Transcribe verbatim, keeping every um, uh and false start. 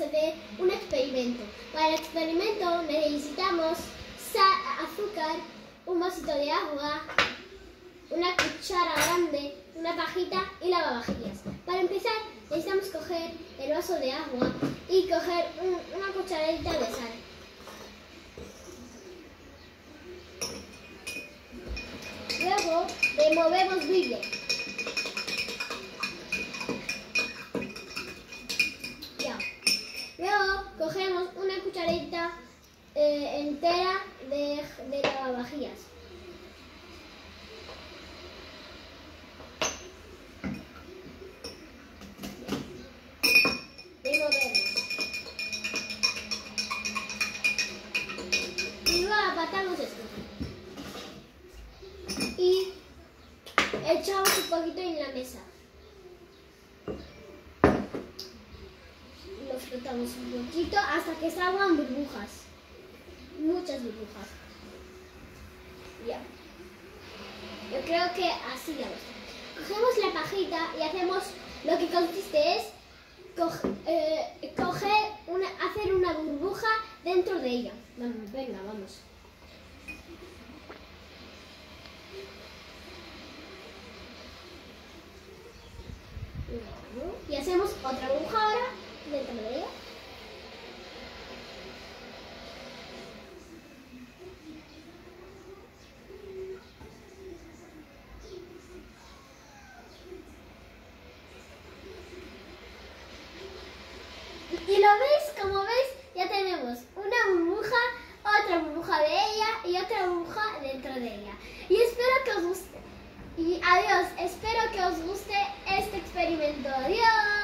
hacer un experimento. Para el experimento necesitamos sal, azúcar, un vasito de agua, una cuchara grande, una pajita y lavavajillas. Para empezar necesitamos coger el vaso de agua y coger un, una cucharadita de sal. Luego removemos bien. Ya. Luego cogemos una cucharadita eh, entera de, de lavavajillas. Removemos. Y luego apartamos esto. Y echamos un poquito en la mesa. Lo frotamos un poquito hasta que salgan burbujas. Muchas burbujas. Ya. Yo creo que así ya lo está. Cogemos la pajita y hacemos lo que consiste es coge, eh, coger una, hacer una burbuja dentro de ella. Vamos, venga, vamos. Y hacemos otra burbuja ahora dentro de ella. Y lo veis, como veis, ya tenemos una burbuja, otra burbuja de ella y otra burbuja dentro de ella. Y espero que os guste. Y adiós, espero que os guste este experimento. Adiós.